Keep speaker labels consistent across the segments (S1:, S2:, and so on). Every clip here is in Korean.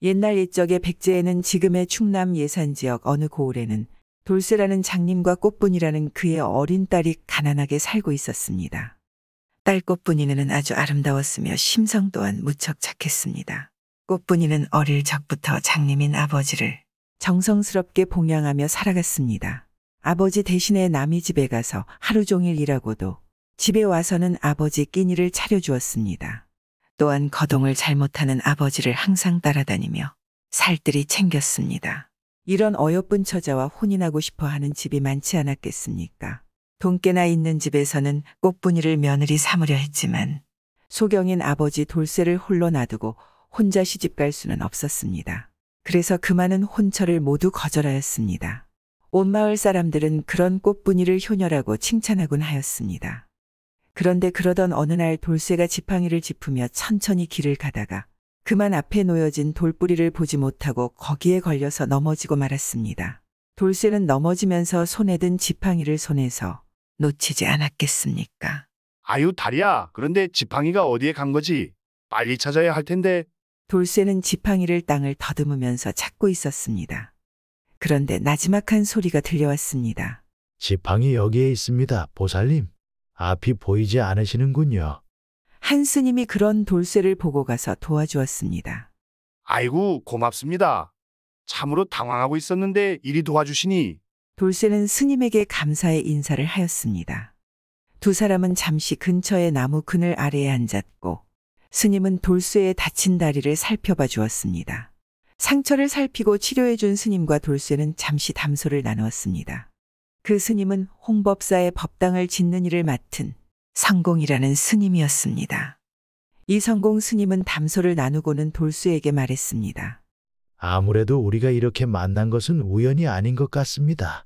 S1: 옛날 옛적의 백제에는 지금의 충남 예산지역 어느 고을에는 돌쇠라는 장님과 꽃분이라는 그의 어린 딸이 가난하게 살고 있었습니다. 딸 꽃분이는 아주 아름다웠으며 심성 또한 무척 착했습니다. 꽃분이는 어릴 적부터 장님인 아버지를 정성스럽게 봉양하며 살아갔습니다. 아버지 대신에 남의 집에 가서 하루 종일 일하고도 집에 와서는 아버지 끼니를 차려주었습니다. 또한 거동을 잘못하는 아버지를 항상 따라다니며 살뜰히 챙겼습니다. 이런 어여쁜 처자와 혼인하고 싶어 하는 집이 많지 않았겠습니까? 돈깨나 있는 집에서는 꽃분이를 며느리 삼으려 했지만 소경인 아버지 돌쇠를 홀로 놔두고 혼자 시집갈 수는 없었습니다. 그래서 그 많은 혼처를 모두 거절하였습니다. 온 마을 사람들은 그런 꽃분이를 효녀라고 칭찬하곤 하였습니다. 그런데 그러던 어느 날 돌쇠가 지팡이를 짚으며 천천히 길을 가다가 그만 앞에 놓여진 돌뿌리를 보지 못하고 거기에 걸려서 넘어지고 말았습니다. 돌쇠는 넘어지면서 손에 든 지팡이를 손에서 놓치지 않았겠습니까?
S2: 아유, 다리야. 그런데 지팡이가 어디에 간 거지? 빨리 찾아야 할 텐데.
S1: 돌쇠는 지팡이를 땅을 더듬으면서 찾고 있었습니다. 그런데 나지막한 소리가 들려왔습니다.
S3: 지팡이 여기에 있습니다, 보살님. 앞이 보이지 않으시는군요.
S1: 한 스님이 그런 돌쇠를 보고 가서 도와주었습니다.
S2: 아이고, 고맙습니다. 참으로 당황하고 있었는데 이리 도와주시니.
S1: 돌쇠는 스님에게 감사의 인사를 하였습니다. 두 사람은 잠시 근처의 나무 그늘 아래에 앉았고 스님은 돌쇠의 다친 다리를 살펴봐 주었습니다. 상처를 살피고 치료해 준 스님과 돌쇠는 잠시 담소를 나누었습니다. 그 스님은 홍법사의 법당을 짓는 일을 맡은 성공이라는 스님이었습니다. 이 성공 스님은 담소를 나누고는 돌쇠에게 말했습니다.
S3: 아무래도 우리가 이렇게 만난 것은 우연이 아닌 것 같습니다.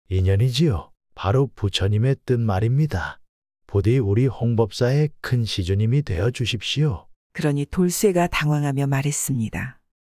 S3: 인연이지요. 바로 부처님의 뜻 말입니다. 부디 우리 홍법사의 큰 시주님이 되어 주십시오.
S1: 그러니 돌쇠가 당황하며 말했습니다.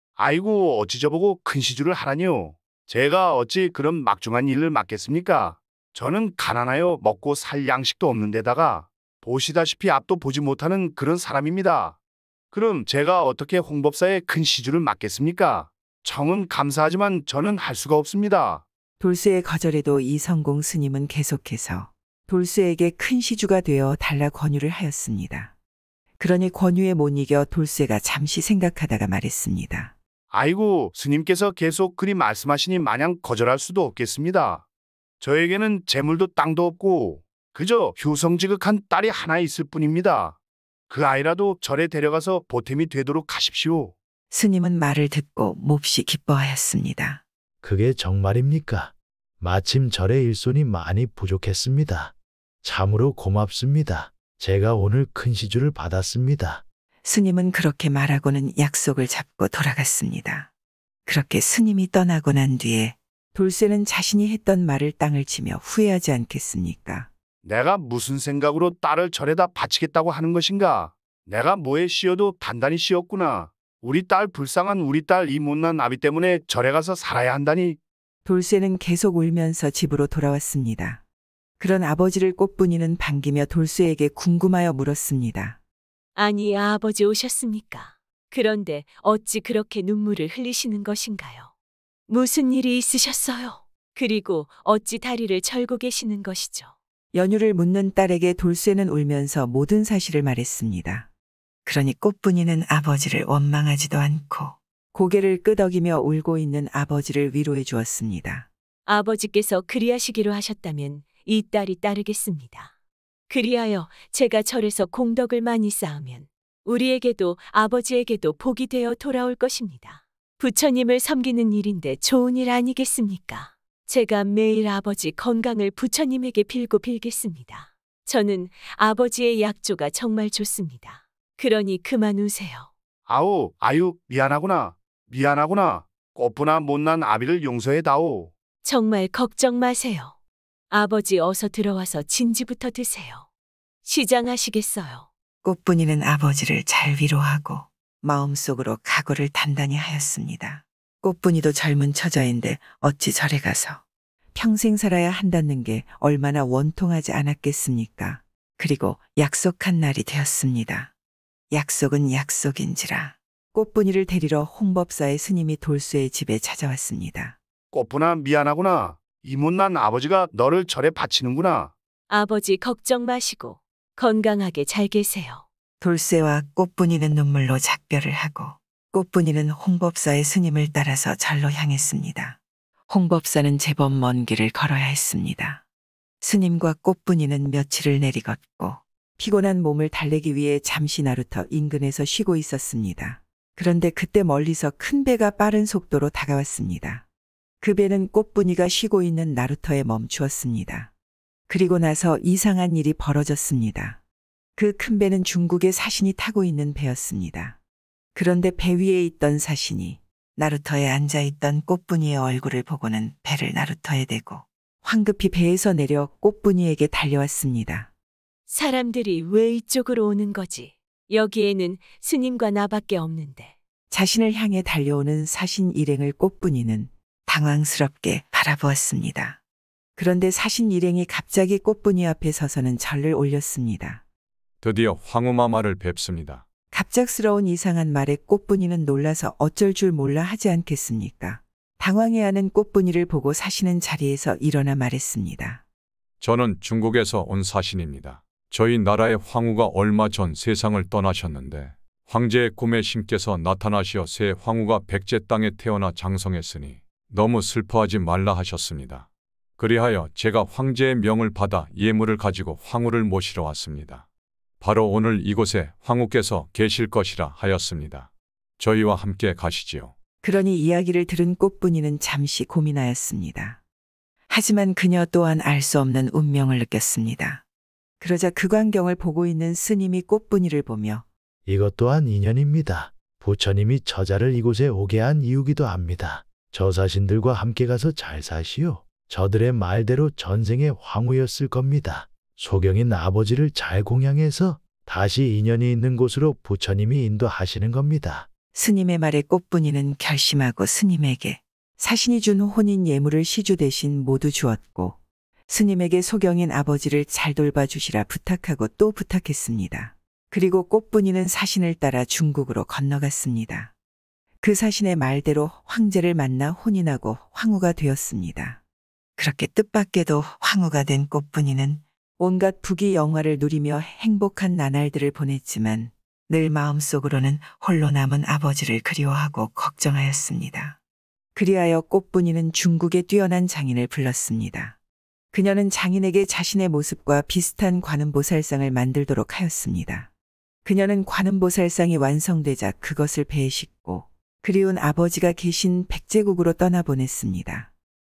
S2: 아이고, 어찌 저보고 큰 시주를 하라니요. 제가 어찌 그런 막중한 일을 맡겠습니까? 저는 가난하여 먹고 살 양식도 없는 데다가 보시다시피 앞도 보지 못하는 그런 사람입니다. 그럼 제가 어떻게 홍법사의 큰 시주를 맡겠습니까? 청은 감사하지만 저는 할 수가 없습니다.
S1: 돌쇠의 거절에도 이성공 스님은 계속해서 돌쇠에게 큰 시주가 되어 달라 권유를 하였습니다. 그러니 권유에 못 이겨 돌쇠가 잠시 생각하다가 말했습니다.
S2: 아이고, 스님께서 계속 그리 말씀하시니 마냥 거절할 수도 없겠습니다. 저에게는 재물도 땅도 없고 그저 휴성지극한 딸이 하나 있을 뿐입니다. 그 아이라도 절에 데려가서 보탬이 되도록 하십시오.
S1: 스님은 말을 듣고 몹시 기뻐하였습니다.
S3: 그게 정말입니까? 마침 절의 일손이 많이 부족했습니다. 참으로 고맙습니다. 제가 오늘 큰 시주를 받았습니다.
S1: 스님은 그렇게 말하고는 약속을 잡고 돌아갔습니다. 그렇게 스님이 떠나고 난 뒤에 돌쇠는 자신이 했던 말을 땅을 치며 후회하지 않겠습니까?
S2: 내가 무슨 생각으로 딸을 절에다 바치겠다고 하는 것인가? 내가 뭐에 씌어도 단단히 씌었구나. 우리 딸 불쌍한 우리 딸 이 못난 아비 때문에 절에 가서 살아야 한다니.
S1: 돌쇠는 계속 울면서 집으로 돌아왔습니다. 그런 아버지를 꽃분이는 반기며 돌쇠에게 궁금하여 물었습니다.
S4: 아니, 아버지 오셨습니까? 그런데 어찌 그렇게 눈물을 흘리시는 것인가요? 무슨 일이 있으셨어요? 그리고 어찌 다리를 절고 계시는 것이죠?
S1: 연유를 묻는 딸에게 돌쇠는 울면서 모든 사실을 말했습니다. 그러니 꽃분이는 아버지를 원망하지도 않고 고개를 끄덕이며 울고 있는 아버지를 위로해 주었습니다.
S4: 아버지께서 그리하시기로 하셨다면 이 딸이 따르겠습니다. 그리하여 제가 절에서 공덕을 많이 쌓으면 우리에게도 아버지에게도 복이 되어 돌아올 것입니다. 부처님을 섬기는 일인데 좋은 일 아니겠습니까? 제가 매일 아버지 건강을 부처님에게 빌고 빌겠습니다. 저는 아버지의 약조가 정말 좋습니다. 그러니 그만 우세요.
S2: 아유, 미안하구나. 꽃분아 못난 아비를 용서해다오.
S4: 정말 걱정 마세요. 아버지 어서 들어와서 진지부터 드세요. 시장하시겠어요?
S1: 꽃분이는 아버지를 잘 위로하고 마음속으로 각오를 단단히 하였습니다. 꽃분이도 젊은 처자인데 어찌 절에 가서 평생 살아야 한다는 게 얼마나 원통하지 않았겠습니까? 그리고 약속한 날이 되었습니다. 약속은 약속인지라 꽃분이를 데리러 홍법사의 스님이 돌쇠의 집에 찾아왔습니다.
S2: 꽃분아 미안하구나. 이 못난 아버지가 너를 절에 바치는구나.
S4: 아버지 걱정 마시고 건강하게 잘 계세요.
S1: 돌쇠와 꽃분이는 눈물로 작별을 하고 꽃분이는 홍법사의 스님을 따라서 절로 향했습니다. 홍법사는 제법 먼 길을 걸어야 했습니다. 스님과 꽃분이는 며칠을 내리걷고 피곤한 몸을 달래기 위해 잠시 나루터 인근에서 쉬고 있었습니다. 그런데 그때 멀리서 큰 배가 빠른 속도로 다가왔습니다. 그 배는 꽃분이가 쉬고 있는 나루터에 멈추었습니다. 그리고 나서 이상한 일이 벌어졌습니다. 그 큰 배는 중국의 사신이 타고 있는 배였습니다. 그런데 배 위에 있던 사신이 나루터에 앉아있던 꽃분이의 얼굴을 보고는 배를 나루터에 대고 황급히 배에서 내려 꽃분이에게 달려왔습니다.
S4: 사람들이 왜 이쪽으로 오는 거지? 여기에는 스님과 나밖에 없는데.
S1: 자신을 향해 달려오는 사신 일행을 꽃분이는 당황스럽게 바라보았습니다. 그런데 사신 일행이 갑자기 꽃분이 앞에 서서는 절을 올렸습니다.
S5: 드디어 황후마마를 뵙습니다.
S1: 갑작스러운 이상한 말에 꽃분이는 놀라서 어쩔 줄 몰라 하지 않겠습니까? 당황해하는 꽃분이를 보고 사신은 자리에서 일어나 말했습니다.
S5: 저는 중국에서 온 사신입니다. 저희 나라의 황후가 얼마 전 세상을 떠나셨는데 황제의 꿈에 신께서 나타나시어 새 황후가 백제 땅에 태어나 장성했으니 너무 슬퍼하지 말라 하셨습니다. 그리하여 제가 황제의 명을 받아 예물을 가지고 황후를 모시러 왔습니다. 바로 오늘 이곳에 황후께서 계실 것이라 하였습니다. 저희와 함께 가시지요.
S1: 그러니 이야기를 들은 꽃분이는 잠시 고민하였습니다. 하지만 그녀 또한 알 수 없는 운명을 느꼈습니다. 그러자 그 광경을 보고 있는 스님이 꽃분이를 보며
S3: 이것 또한 인연입니다. 부처님이 저자를 이곳에 오게 한 이유기도 합니다. 저 사신들과 함께 가서 잘 사시오. 저들의 말대로 전생의 황후였을 겁니다. 소경인 아버지를 잘 공양해서 다시 인연이 있는 곳으로 부처님이 인도하시는 겁니다.
S1: 스님의 말에 꽃분이는 결심하고 스님에게 사신이 준 혼인 예물을 시주 대신 모두 주었고 스님에게 소경인 아버지를 잘 돌봐주시라 부탁하고 또 부탁했습니다. 그리고 꽃분이는 사신을 따라 중국으로 건너갔습니다. 그 사신의 말대로 황제를 만나 혼인하고 황후가 되었습니다. 그렇게 뜻밖에도 황후가 된 꽃분이는 온갖 부귀 영화를 누리며 행복한 나날들을 보냈지만 늘 마음속으로는 홀로 남은 아버지를 그리워하고 걱정하였습니다. 그리하여 꽃분이는 중국의 뛰어난 장인을 불렀습니다. 그녀는 장인에게 자신의 모습과 비슷한 관음보살상을 만들도록 하였습니다. 그녀는 관음보살상이 완성되자 그것을 배에 싣고 그리운 아버지가 계신 백제국으로 떠나보냈습니다.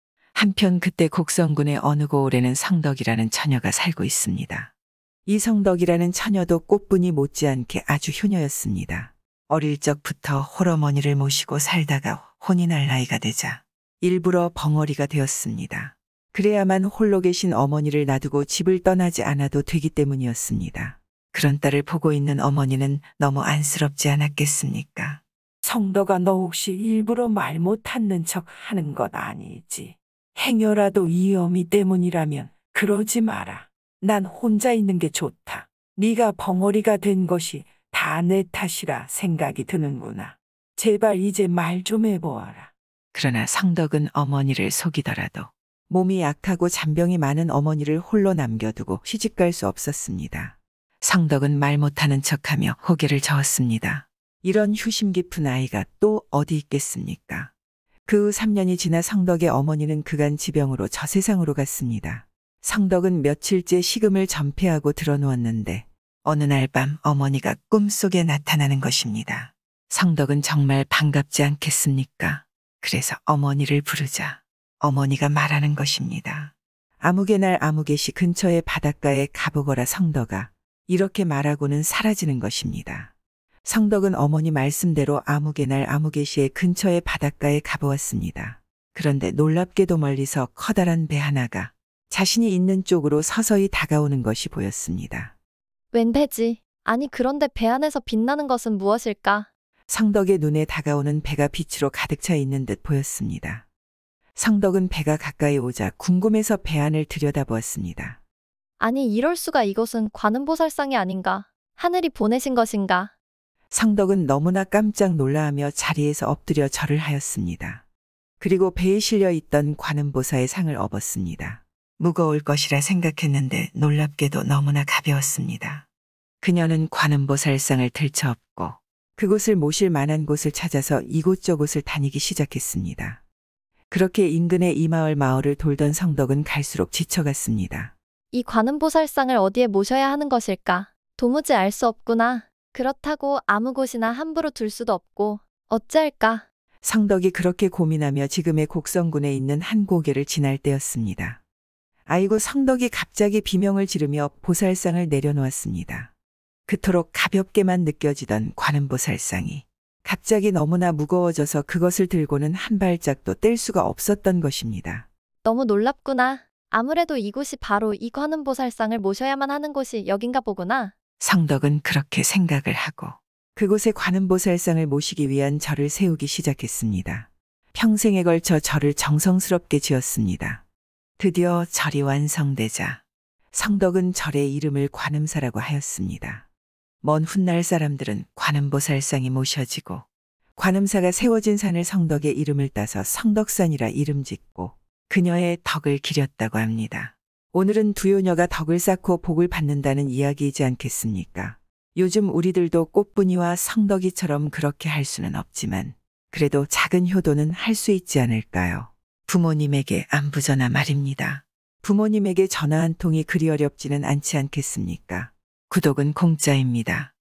S1: 한편 그때 곡성군의 어느 고을에는 성덕이라는 처녀가 살고 있습니다. 이 성덕이라는 처녀도 꽃분이 못지않게 아주 효녀였습니다. 어릴 적부터 홀어머니를 모시고 살다가 혼인할 나이가 되자 일부러 벙어리가 되었습니다. 그래야만 홀로 계신 어머니를 놔두고 집을 떠나지 않아도 되기 때문이었습니다. 그런 딸을 보고 있는 어머니는 너무 안쓰럽지 않았겠습니까?
S6: 성덕아, 너 혹시 일부러 말 못하는 척 하는 것 아니지? 행여라도 이 어미 때문이라면 그러지 마라. 난 혼자 있는 게 좋다. 네가 벙어리가 된 것이 다 내 탓이라 생각이 드는구나. 제발 이제 말 좀 해보아라.
S1: 그러나 성덕은 어머니를 속이더라도 몸이 약하고 잔병이 많은 어머니를 홀로 남겨두고 시집갈 수 없었습니다. 성덕은 말 못하는 척하며 고개를 저었습니다. 이런 휴심 깊은 아이가 또 어디 있겠습니까? 그 후 3년이 지나 성덕의 어머니는 그간 지병으로 저 세상으로 갔습니다. 성덕은 며칠째 식음을 전폐하고 드러누웠는데 어느 날 밤 어머니가 꿈속에 나타나는 것입니다. 성덕은 정말 반갑지 않겠습니까? 그래서 어머니를 부르자 어머니가 말하는 것입니다. 아무개날 아무개시 근처의 바닷가에 가보거라 성덕아. 이렇게 말하고는 사라지는 것입니다. 성덕은 어머니 말씀대로 아무개날 아무개시의 근처의 바닷가에 가보았습니다. 그런데 놀랍게도 멀리서 커다란 배 하나가 자신이 있는 쪽으로 서서히 다가오는 것이 보였습니다.
S7: 웬 배지? 아니 그런데 배 안에서 빛나는 것은 무엇일까?
S1: 성덕의 눈에 다가오는 배가 빛으로 가득 차 있는 듯 보였습니다. 성덕은 배가 가까이 오자 궁금해서 배 안을 들여다보았습니다.
S7: 아니 이럴 수가, 이것은 관음보살상이 아닌가? 하늘이 보내신 것인가?
S1: 성덕은 너무나 깜짝 놀라하며 자리에서 엎드려 절을 하였습니다. 그리고 배에 실려 있던 관음보사의 상을 업었습니다. 무거울 것이라 생각했는데 놀랍게도 너무나 가벼웠습니다. 그녀는 관음보살상을 들쳐업고 그곳을 모실 만한 곳을 찾아서 이곳저곳을 다니기 시작했습니다. 그렇게 인근의 마을을 돌던 성덕은 갈수록 지쳐갔습니다.
S7: 이 관음보살상을 어디에 모셔야 하는 것일까? 도무지 알 수 없구나. 그렇다고 아무 곳이나 함부로 둘 수도 없고 어찌할까?
S1: 성덕이 그렇게 고민하며 지금의 곡성군에 있는 한 고개를 지날 때였습니다. 아이고, 성덕이 갑자기 비명을 지르며 보살상을 내려놓았습니다. 그토록 가볍게만 느껴지던 관음보살상이 갑자기 너무나 무거워져서 그것을 들고는 한 발짝도 뗄 수가 없었던 것입니다.
S7: 너무 놀랍구나. 아무래도 이곳이 바로 이 관음보살상을 모셔야만 하는 곳이 여긴가 보구나.
S1: 성덕은 그렇게 생각을 하고 그곳에 관음보살상을 모시기 위한 절을 세우기 시작했습니다. 평생에 걸쳐 절을 정성스럽게 지었습니다. 드디어 절이 완성되자 성덕은 절의 이름을 관음사라고 하였습니다. 먼 훗날 사람들은 관음보살상이 모셔지고 관음사가 세워진 산을 성덕의 이름을 따서 성덕산이라 이름 짓고 그녀의 덕을 기렸다고 합니다. 오늘은 두요녀가 덕을 쌓고 복을 받는다는 이야기이지 않겠습니까? 요즘 우리들도 꽃분이와 성덕이처럼 그렇게 할 수는 없지만 그래도 작은 효도는 할 수 있지 않을까요? 부모님에게 안부 전화 말입니다. 부모님에게 전화 한 통이 그리 어렵지는 않지 않겠습니까? 구독은 공짜입니다.